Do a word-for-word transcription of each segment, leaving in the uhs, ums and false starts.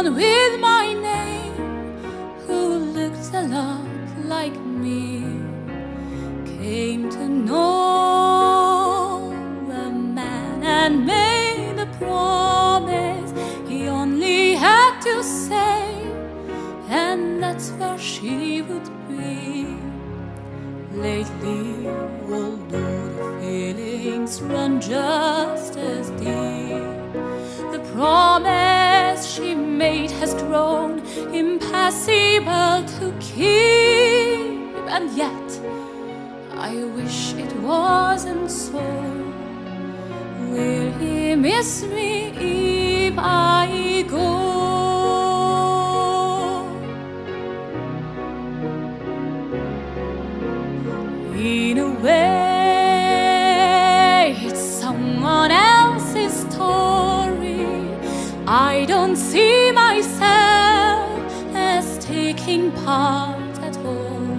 someone with my name who looked a lot like me came to know a man and made a promise he only had to say, and that's where she would be. Lately, although the feelings run just as deep, the promise she made has grown impossible to keep. And yet, I wish it wasn't so. Will he miss me if I go? In a way, it's someone else's story. I don't see myself as taking part at all.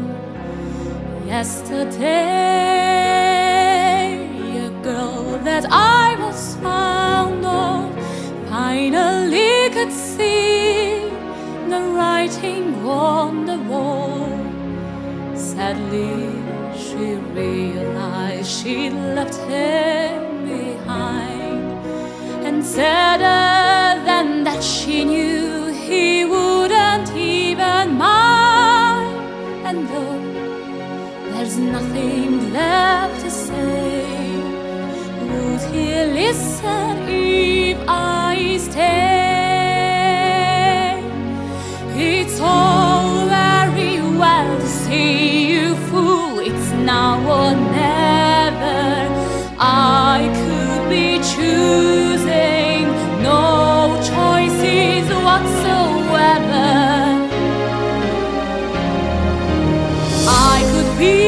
Yesterday, a girl that I was fond of finally could see the writing on the wall. Sadly, she realized she'd left him behind, and sadder than that, she knew he wouldn't even mind. And though there's nothing left to say, would he listen if I stay? It's all very well to see you fool, it's now or never. I could be choosing no choices whatsoever. I could be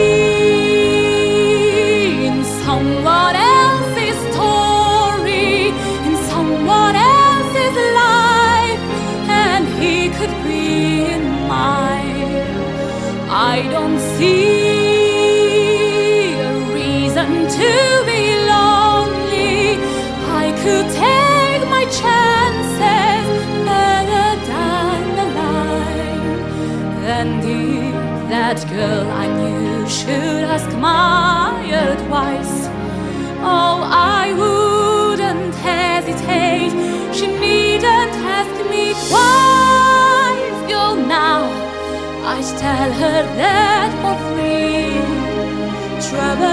in someone else's story, in someone else's life, and he could be in mine. I don't see a reason to be lonely. I could take my chances further down the line. And if that girl I knew should ask my advice, oh, I wouldn't hesitate. She needn't ask me twice. Girl, now I'd tell her that for free. Trouble